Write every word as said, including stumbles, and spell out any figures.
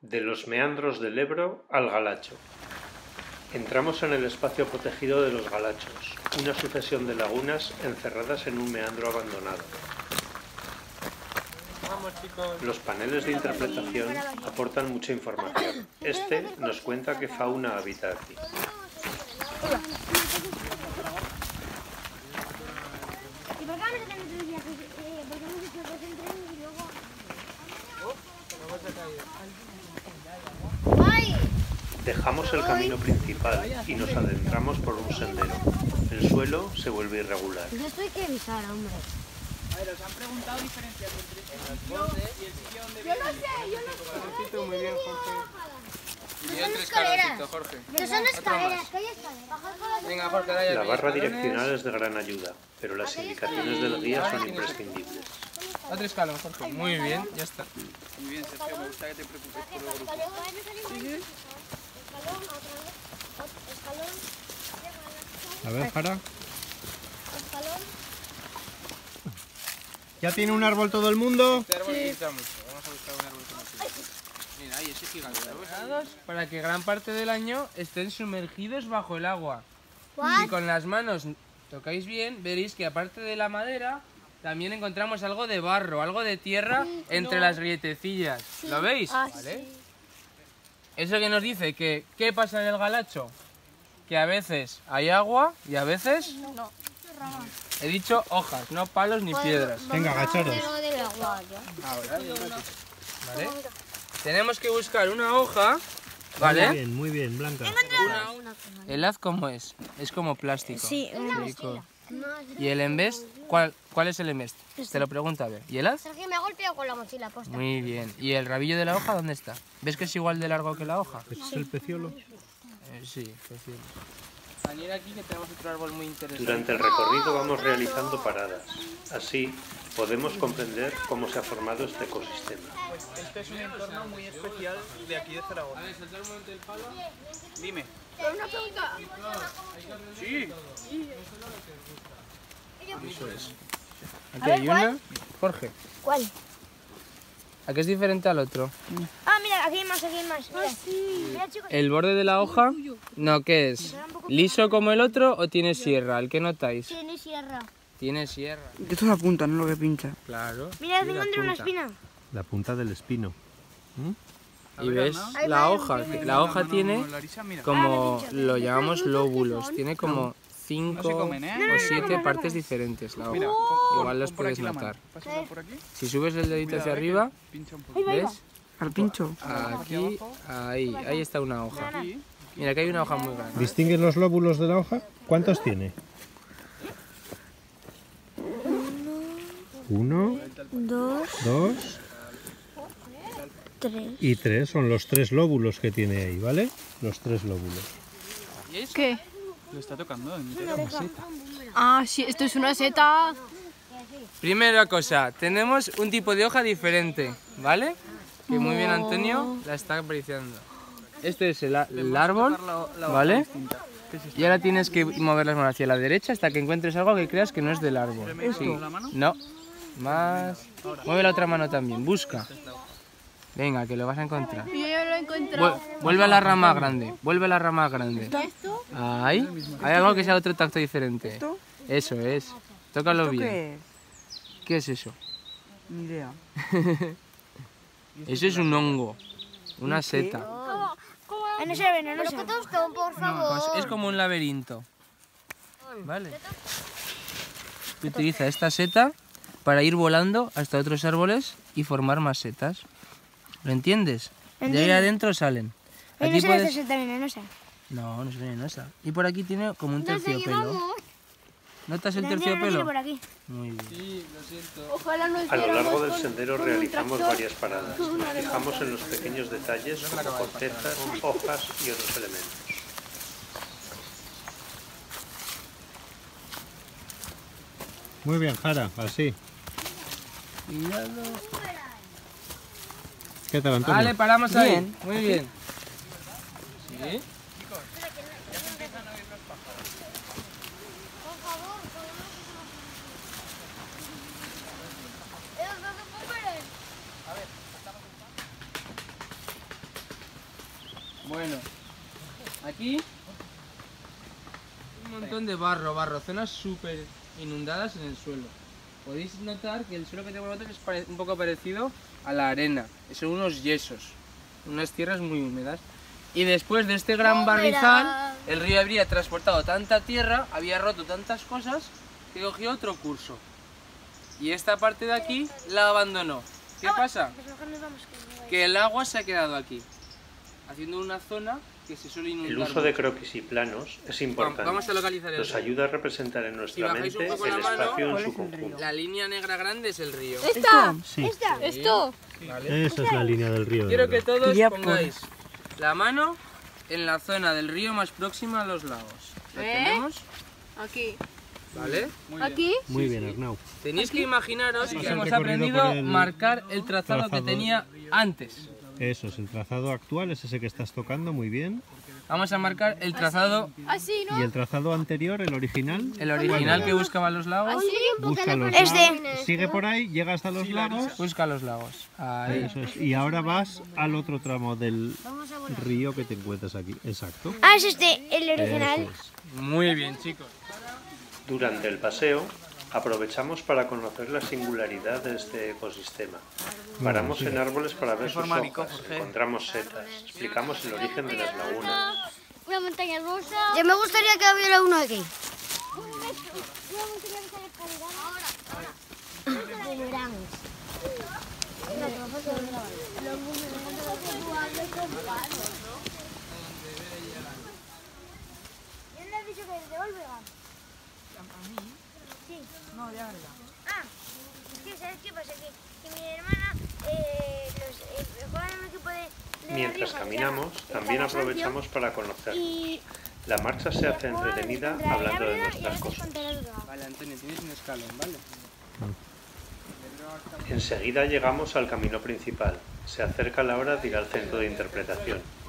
De los meandros del Ebro al Galacho. Entramos en el espacio protegido de los Galachos, una sucesión de lagunas encerradas en un meandro abandonado. Vamos, chicos. Los paneles de interpretación aportan mucha información. Este nos cuenta qué fauna habita aquí. Dejamos el camino principal y nos adentramos por un sendero. El suelo se vuelve irregular. Esto hay que avisar, hombre. A ver, os han preguntado diferencias entre el sitio y el sitio donde viene. Yo no sé, yo no sé. Muy bien, Jorge. Y otro escaleras. escaloncito, Jorge. Que son escaleras, que hay escaleras. Venga, Jorge, dale La aquí. barra Escalones. direccional es de gran ayuda, pero las indicaciones del guía son imprescindibles. Otro escalón, Jorge. Muy bien, ya está. Muy bien, Sergio, me gusta que te preocupes por el grupo. A ver, Jara. ¿Ya tiene un árbol todo el mundo? Este árbol pinta mucho. Vamos a buscar un árbol que no pinta. Mira, ahí ese gigante. ¿Lo ves? Para que gran parte del año estén sumergidos bajo el agua. Si con las manos tocáis bien, veréis que aparte de la madera, también encontramos algo de barro, algo de tierra entre las grietecillas. ¿Lo veis? ¿Vale? Eso que nos dice que, ¿qué pasa en el Galacho? Que a veces hay agua y a veces... No, He dicho hojas, no palos ni piedras. Venga, agacharos. Ahora, ¿vale? Tenemos que buscar una hoja, ¿vale? Muy bien, muy bien, Blanca. Una... ¿El haz cómo es? Es como plástico. Sí, Rico. ¿Y el embest? ¿Cuál, ¿Cuál es el embest? Te lo pregunto a ver. ¿Y el haz? Sergio me ha golpeado con la mochila posta. Muy bien. ¿Y el rabillo de la hoja dónde está? ¿Ves que es igual de largo que la hoja? ¿Ese es el peciolo? Eh, sí, peciolo. Venir aquí que tenemos otro árbol muy interesante. Durante el recorrido vamos realizando paradas. Así podemos comprender cómo se ha formado este ecosistema. Pues este es un entorno muy especial de aquí de Zaragoza. ¿Vale? ¿Saltar un momento el palo? Dime. Una pregunta. Sí. Eso es. Aquí hay una. Jorge, ¿Cuál? ¿a qué es diferente al otro? Ah, mira, aquí hay más, aquí hay más. Ah, sí. Mira, chicos. ¿El borde de la hoja? No, ¿qué es? ¿Liso como el otro o tiene sierra? ¿El que notáis? Tiene sierra. Tiene sierra. Esto es la punta, no lo que pincha. Claro. Mira, sí, la encontré una punta. espina. La punta del espino. Y ves Ahí la va, hoja, ahí va. la hoja tiene Larisa, mira. como lo llamamos lóbulos, tiene como cinco No se comen, ¿eh? o siete partes diferentes la Mira, hoja. pon- Igual las pon por puedes aquí la mano. notar. Pásala por aquí. Si subes el dedito Cuidado, hacia eh, que arriba, pincha un poco. ¿ves? Al pincho. Aquí, ahí, ahí está una hoja. Aquí. Mira, que hay una hoja muy grande. ¿Distingues los lóbulos de la hoja? ¿Cuántos tiene? Uno, Dos, dos tres. y tres. Son los tres lóbulos que tiene ahí, ¿vale? Los tres lóbulos. ¿Y eso? ¿Qué? Lo está tocando entero. Ah, sí, esto es una seta. Primera cosa, tenemos un tipo de hoja diferente, ¿vale? Que muy bien Antonio la está apreciando. Este es el, a- el árbol, ¿vale? Y ahora tienes que mover las manos hacia la derecha hasta que encuentres algo que creas que no es del árbol. Sí. No. Más. Mueve la otra mano también. Busca. Venga, que lo vas a encontrar. Yo ya lo he encontrado. Vu- Vuelve a la rama grande. Vuelve a la rama grande. Ahí. Hay algo que sea otro tacto diferente. Eso es. Tócalo bien. ¿Qué es? ¿Qué es eso? Ni idea. Eso es un hongo. Una seta. Ah, no se ve, no, no se ve. por favor. Pues es como un laberinto. Vale. Y utiliza esta seta para ir volando hasta otros árboles y formar más setas. ¿Lo entiendes? De ahí Entiendo. adentro salen. Pero Aquí no se ve puedes... esta venenosa. No, no es venenosa. Y por aquí tiene como un terciopelo. ¿Notas el Por terciopelo? aquí. Muy bien. Sí, lo siento. Ojalá no A lo largo del sendero realizamos varias paradas. Nos fijamos en los pequeños detalles como cortezas, hojas y otros elementos. Muy bien, Jara, así. Cuidado. ¿Qué tal, Antonio? Vale, paramos ahí. Bien. Muy bien. ¿Sí? Bueno, aquí un montón de barro, barro, zonas súper inundadas en el suelo. Podéis notar que el suelo que tenemos nosotros es pare- un poco parecido a la arena. Son unos yesos, unas tierras muy húmedas. Y después de este gran barrizal, el río habría transportado tanta tierra, había roto tantas cosas, que cogió otro curso. Y esta parte de aquí la abandonó. ¿Qué pasa? Que el agua se ha quedado aquí, haciendo una zona que se suele inundar. El uso de croquis y planos es importante. Vamos a localizar el Nos río. ayuda a representar en nuestra Si bajáis un mente poco el la mano, espacio en ¿cuál su es el río? conjunto. La línea negra grande es el río. ¿Esta? Sí, ¿Esto? ¿Vale? esa es la línea del río. de Quiero que verdad. todos Ya, pues. pongáis la mano en la zona del río más próxima a los lagos. ¿Lo ¿Eh? tenemos? Aquí. ¿Vale? ¿Aquí? Muy bien, Arnau. Tenéis que imaginaros Haz que el hemos recorrido aprendido por el marcar el trazado, trazado. que tenía antes. Eso es el trazado actual, es ese que estás tocando, muy bien. Vamos a marcar el trazado, Así, ¿no? Y el trazado anterior, el original, el original que buscaba los lagos. busca los Este. lagos, sigue por ahí, llega hasta los lagos. Busca los lagos. Ahí. Eso es. Y ahora vas al otro tramo del río que te encuentras aquí. Exacto. Ah, es este, el original. Eso es. Muy bien, chicos. Durante el paseo, aprovechamos para conocer la singularidad de este ecosistema. Paramos en árboles para ver sus forma hojas, rico, Jorge. encontramos setas, explicamos el origen de las lagunas. Una montaña rusa. Ya me gustaría que hubiera uno aquí. Una montaña rusa de calidad. Ahora. Boomerangs. Los boomerangs. ¿Quién le ha dicho que es de Olvega? ¿A mí? Sí. No, de Álvega. Ah, es que ¿sabes qué pasa? Que, que mi hermana eh, los, eh, juega en un equipo de... de Mientras La Rioja, caminamos, que se llama también Cansancio, aprovechamos para conocer. y La marcha se hace juegan entretenida contra el hablando de Ávila y a nuestras veces cosas. contra el Olvega. Vale, Antonio, tienes un escalón, ¿vale? Enseguida llegamos al camino principal. Se acerca la hora de ir al centro de interpretación.